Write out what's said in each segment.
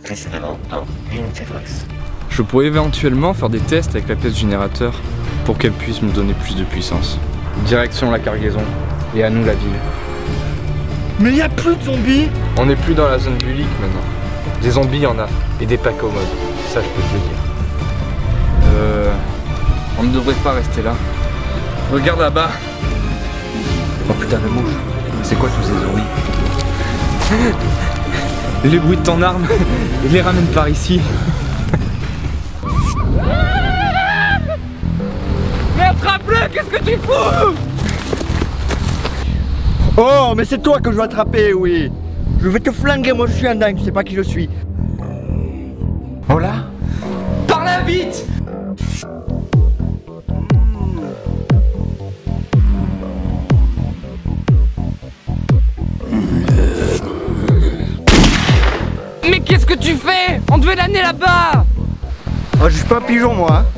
précédemment dans Infevox. Je pourrais éventuellement faire des tests avec la pièce générateur pour qu'elle puisse me donner plus de puissance. Direction la cargaison et à nous la ville. Mais y a plus de zombies. On n'est plus dans la zone bullique maintenant. Des zombies y en a et des packs au mode. Ça je peux te le dire. On ne devrait pas rester là. Regarde là-bas. Oh putain de mouche. C'est quoi tous ces zombies? Les bruits de ton arme, ils les ramènent par ici. Mais attrape-le, qu'est-ce que tu fous? Oh, mais c'est toi que je veux attraper, oui. Je vais te flinguer, moi je suis un dingue, je sais pas qui je suis. Oh là? Par là vite! Mais qu'est-ce que tu fais? On devait l'amener là-bas! Oh, je suis pas un pigeon, moi, hein.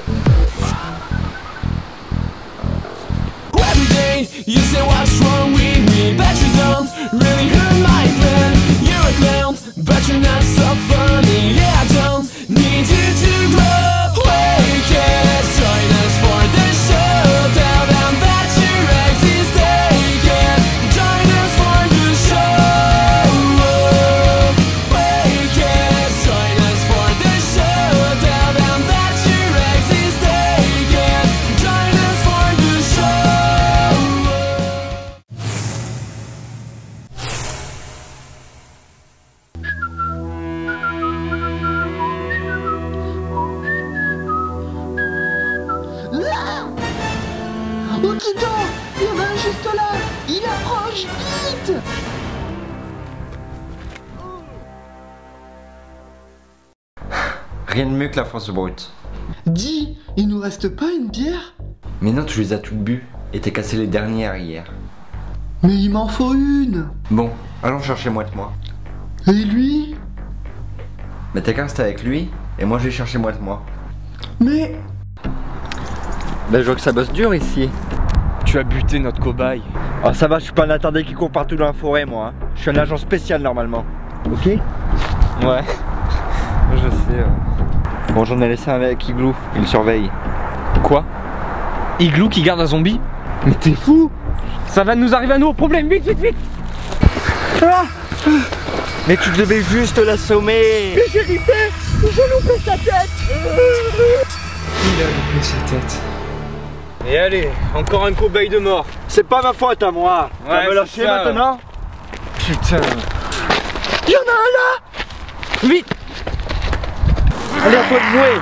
You say what's wrong with me, but you don't really hurt my friend. You're a clown, but you're not so funny. Yeah, I don't need you to grow. Wake it, join us for the show. Tell them that your ex is taken. Join us for the show. Wake it, join us for the show. Tell them that your ex is taken. Join us for the show. Oh, Kito, il y en a un juste là. Il approche, vite. Rien de mieux que la force brute. Dis, il nous reste pas une bière? Mais non, tu les as toutes bues et t'as cassé les dernières hier. Mais il m'en faut une. Bon, allons chercher moite-moi. Et lui? Mais t'as qu'à rester avec lui et moi je vais chercher moite-moi. Mais... Ben, je vois que ça bosse dur ici. Tu as buté notre cobaye. Oh, ça va, je suis pas un attardé qui court partout dans la forêt, moi, hein. Je suis un agent spécial normalement. Ok? Ouais. Je sais. Bon, j'en ai laissé un avec Igloo, il surveille. Quoi? Igloo qui garde un zombie? Mais t'es fou! Ça va nous arriver à nous au problème, vite, vite, vite! Ah, mais tu devais juste l'assommer. Mais j'ai ripé. J'ai loupé sa tête. Il a loupé sa tête. Et allez, encore un cobaye de mort. C'est pas ma faute à moi. Tu vas me lâcher maintenant? Putain. Il y en a un là. Vite! Allez, à toi de jouer.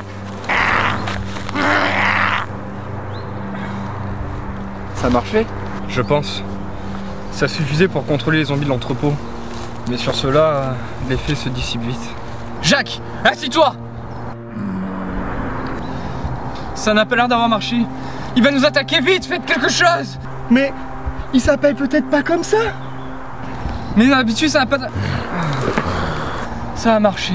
Ça a marché? Je pense. Ça suffisait pour contrôler les zombies de l'entrepôt. Mais sur cela, l'effet se dissipe vite. Jacques, assis-toi! Ça n'a pas l'air d'avoir marché. Il va nous attaquer, vite, faites quelque chose! Mais... il s'appelle peut-être pas comme ça? Mais d'habitude, ça n'a pas... Ça a marché.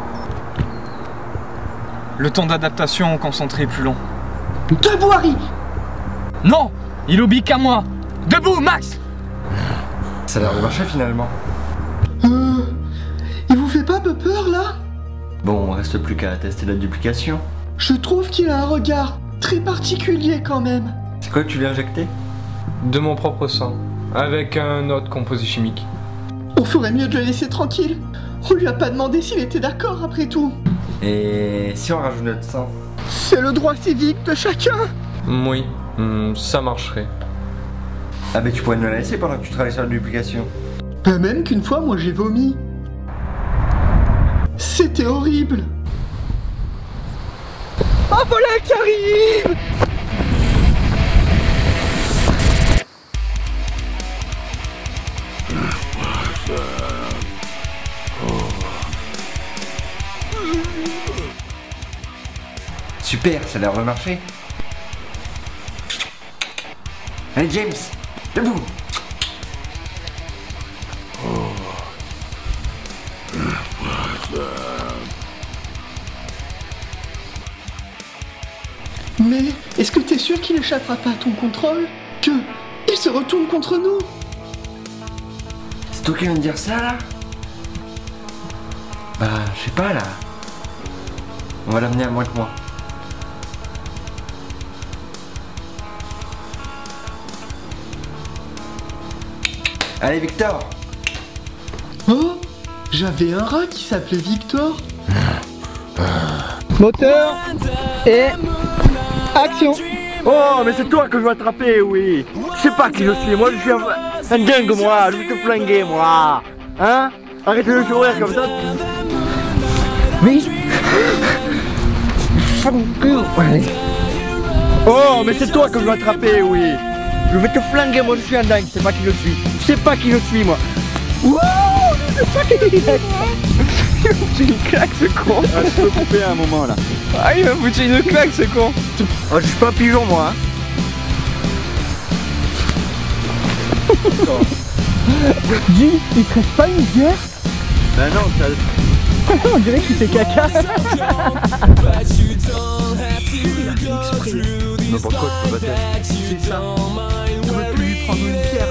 Le temps d'adaptation concentré est plus long. Debout, Harry. Non! Il obéit qu'à moi! Debout, Max! Ça a l'air de marcher finalement. Il vous fait pas un peu peur là? Bon, reste plus qu'à tester la duplication. Je trouve qu'il a un regard très particulier quand même. C'est quoi que tu lui as injecté? De mon propre sang, avec un autre composé chimique. On ferait mieux de le laisser tranquille. On lui a pas demandé s'il était d'accord après tout. Et si on rajoute notre sang? C'est le droit civique de chacun. Oui, ça marcherait. Ah mais tu pourrais nous la laisser pendant que tu travailles sur la duplication. Pas même qu'une fois, moi j'ai vomi. C'était horrible. Oh voilà qui arrive. Super, ça a l'air de marcher. Allez James, debout. Mais est-ce que t'es sûr qu'il échappera pas à ton contrôle? Que il se retourne contre nous? C'est toi qui viens de dire ça là? Bah, je sais pas là. On va l'amener à moins que moi. Allez, Victor! Oh, j'avais un rat qui s'appelait Victor. Moteur et action. Oh, mais c'est toi que je veux attraper, oui. Je sais pas qui je suis, moi je suis un dingue, moi, je vais te flinguer, moi. Hein? Arrêtez de sourire comme ça. Oui. Oh, mais c'est toi que je veux attraper, oui. Je vais te flinguer, moi je suis un dingue, je sais pas qui je suis. Je sais pas qui je suis, moi. Wouh, je sais pas qui je suis. Il une claque ce con. Ah, je peux couper à un moment là. Ah, il m'a foutu une claque ce con. Oh, je suis pas un pigeon, moi. Hein. Dis, il te reste pas une bière? Bah non, ça... On dirait qu'il fait caca. Non, pourquoi je peux pas C'est ça. Tu veux plus lui prendre une bière?